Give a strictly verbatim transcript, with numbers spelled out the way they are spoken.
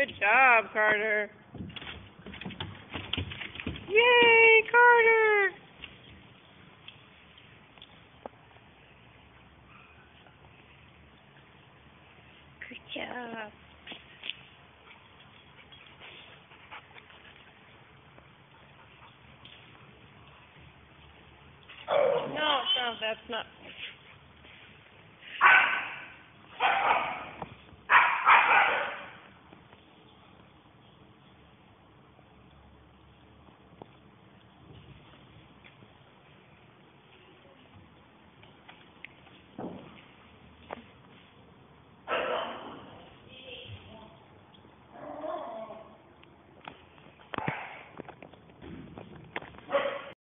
Good job, Carter. Yay, Carter! Good job. No, no, that's not.